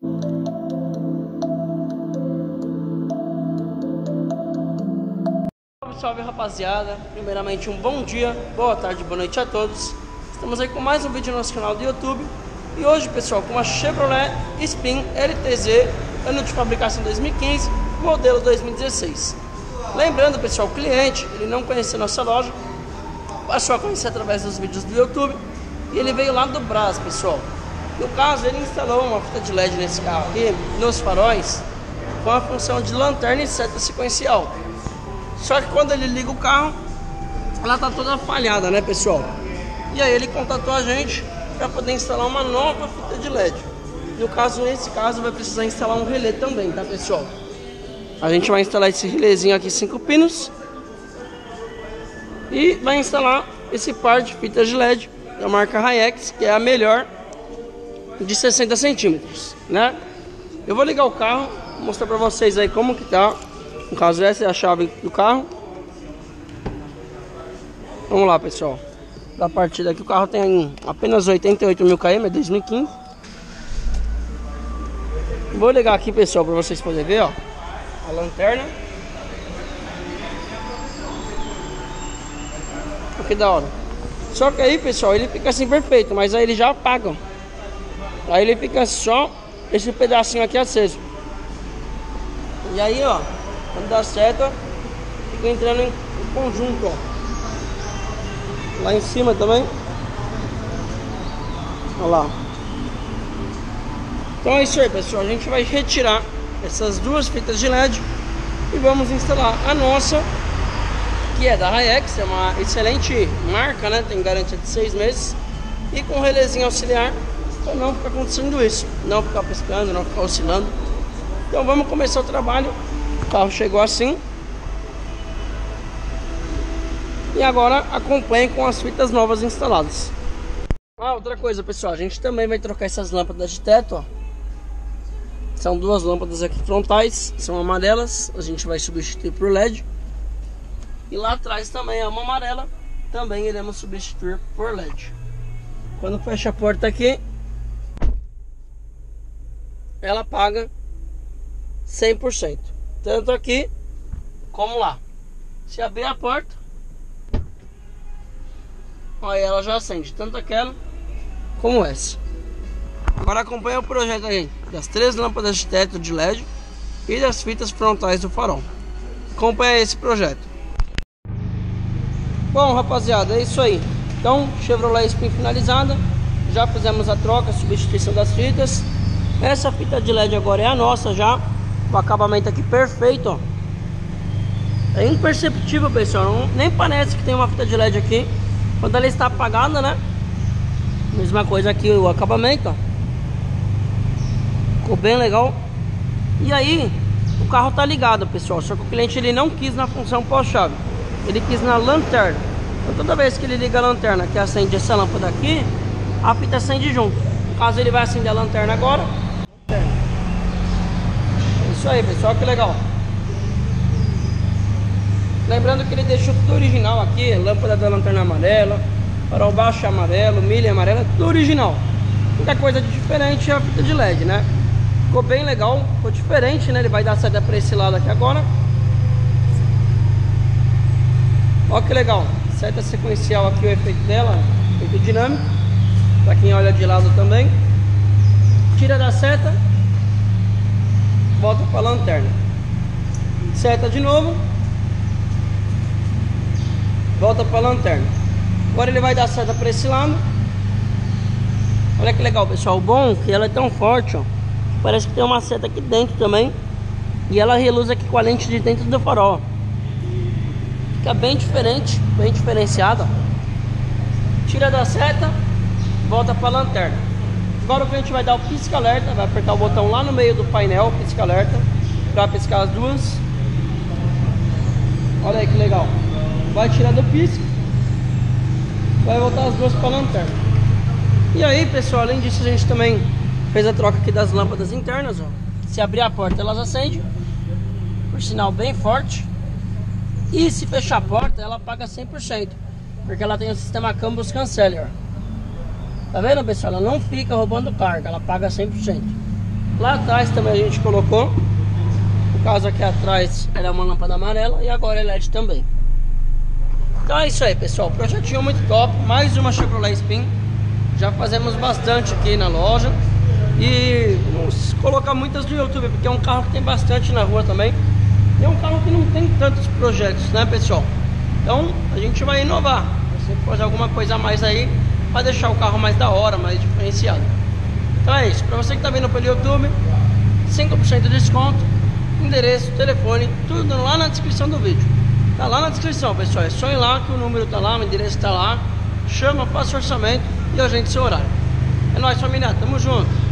Salve rapaziada, primeiramente um bom dia, boa tarde, boa noite a todos. Estamos aí com mais um vídeo no nosso canal do YouTube. E hoje, pessoal, com uma Chevrolet Spin LTZ, ano de fabricação 2015, modelo 2016. Lembrando, pessoal, o cliente, ele não conhecia nossa loja, passou a conhecer através dos vídeos do YouTube. E ele veio lá do Brás, pessoal. No caso, ele instalou uma fita de LED nesse carro aqui, nos faróis, com a função de lanterna e seta sequencial. Só que quando ele liga o carro, ela tá toda falhada, né, pessoal? E aí ele contatou a gente para poder instalar uma nova fita de LED. No caso, nesse caso, vai precisar instalar um relé também, tá, pessoal? A gente vai instalar esse relézinho aqui, 5 pinos. E vai instalar esse par de fitas de LED da marca Hayex, que é a melhor, de 60 centímetros, né? Eu vou ligar o carro, mostrar para vocês aí como que tá. No caso, essa é a chave do carro. Vamos lá, pessoal. Da partida aqui, o carro tem apenas 88 mil km, é 2015. Vou ligar aqui, pessoal, para vocês poderem ver, ó, a lanterna. Olha que da hora. Só que aí, pessoal, ele fica assim perfeito, mas aí ele já apaga. Aí ele fica só esse pedacinho aqui aceso. E aí, ó, quando dá seta, fica entrando em conjunto, ó. Lá em cima também. Olha lá. Então é isso aí, pessoal. A gente vai retirar essas duas fitas de LED e vamos instalar a nossa, que é da Hayex. É uma excelente marca, né? Tem garantia de 6 meses. E com relézinho auxiliar, para não ficar acontecendo isso, não ficar piscando, não ficar oscilando. Então vamos começar o trabalho. O carro chegou assim. E agora acompanhe com as fitas novas instaladas. Outra coisa, pessoal, a gente também vai trocar essas lâmpadas de teto, ó. São duas lâmpadas aqui frontais, são amarelas, a gente vai substituir por LED. E lá atrás também é uma amarela, também iremos substituir por LED. Quando fecha a porta aqui, ela apaga 100%, tanto aqui como lá. Se abrir a porta, aí ela já acende, tanto aquela como essa. Agora acompanha o projeto aí das 3 lâmpadas de teto de LED e das fitas frontais do farol. Acompanha esse projeto. Bom, rapaziada, é isso aí. Então, Chevrolet Spin finalizada. Já fizemos a troca, a substituição das fitas. Essa fita de LED agora é a nossa já. O acabamento aqui perfeito, ó. É imperceptível, pessoal. Nem parece que tem uma fita de LED aqui quando ela está apagada, né? Mesma coisa aqui o acabamento, ó. Ficou bem legal. E aí, o carro tá ligado, pessoal. Só que o cliente ele não quis na função pós-chave. Ele quis na lanterna. Então toda vez que ele liga a lanterna, que acende essa lâmpada aqui, a fita acende junto. No caso, ele vai acender a lanterna agora. É isso aí, pessoal, que legal. Lembrando que ele deixou tudo original aqui. Lâmpada da lanterna amarela, farol baixo amarelo, milha amarela, tudo original. Muita coisa de diferente é a fita de LED, né? Ficou bem legal, ficou diferente, né? Ele vai dar saída para esse lado aqui agora. Olha que legal, seta sequencial aqui, o efeito dela, efeito dinâmico, para quem olha de lado também. Tira da seta, volta para a lanterna, seta de novo, volta para a lanterna. Agora ele vai dar seta para esse lado. Olha que legal, pessoal. O bom é que ela é tão forte, ó, parece que tem uma seta aqui dentro também. E ela reluz aqui com a lente de dentro do farol. Fica bem diferente, bem diferenciada. Tira da seta, volta para a lanterna. Agora o cliente vai dar o pisca-alerta, vai apertar o botão lá no meio do painel, pisca-alerta, para piscar as duas. Olha aí que legal. Vai tirar do pisca, vai voltar as duas para a lanterna. E aí, pessoal, além disso, a gente também fez a troca aqui das lâmpadas internas, ó. Se abrir a porta, elas acendem, por sinal bem forte. E se fechar a porta, ela apaga 100%, porque ela tem o sistema Campus Canceller. Tá vendo, pessoal? Ela não fica roubando carga, ela apaga 100%. Lá atrás também a gente colocou. No caso aqui atrás era uma lâmpada amarela e agora é LED também. Então é isso aí, pessoal, projetinho muito top. Mais uma Chevrolet Spin. Já fazemos bastante aqui na loja. E vamos colocar muitas no YouTube, porque é um carro que tem bastante na rua também. E é um carro que não tem tantos projetos, né, pessoal? Então a gente vai inovar, vai sempre fazer alguma coisa a mais aí para deixar o carro mais da hora, mais diferenciado. Então é isso, para você que tá vendo pelo YouTube, 5% de desconto, endereço, telefone, tudo lá na descrição do vídeo. Tá lá na descrição, pessoal, é só ir lá que o número tá lá, o endereço tá lá. Chama, faça o orçamento e agende seu horário. É nóis, família, tamo junto.